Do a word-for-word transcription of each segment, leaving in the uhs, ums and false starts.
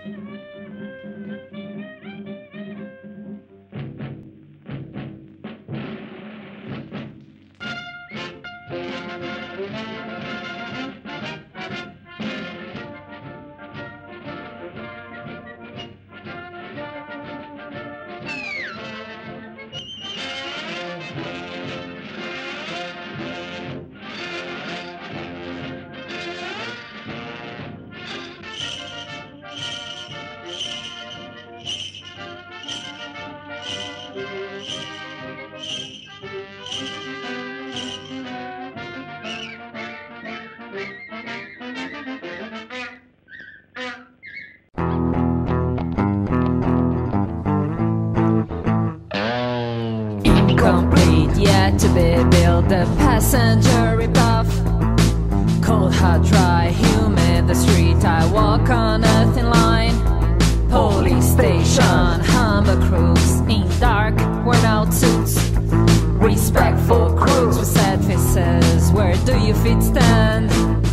Incomplete, yet to be built, the passenger rebuff. Cold, hot, dry, humid, the street I walk on a thin line. Police station, humble crooks in dark, worn out suits. Respectful crooks with sad faces, where do you feet stand?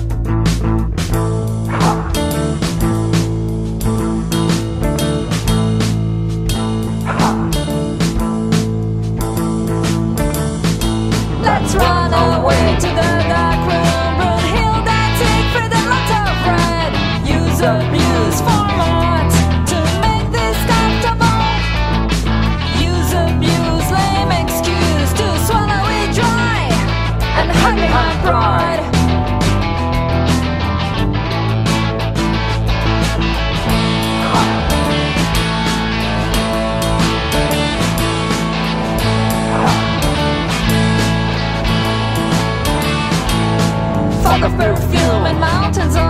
Let's run away to the dark room, Brunhild dancing through the lot of red. Use abuse for what? To make this comfortable. Use abuse, lame excuse to swallow it dry and hide behind pride. Fog of perfume and mountains of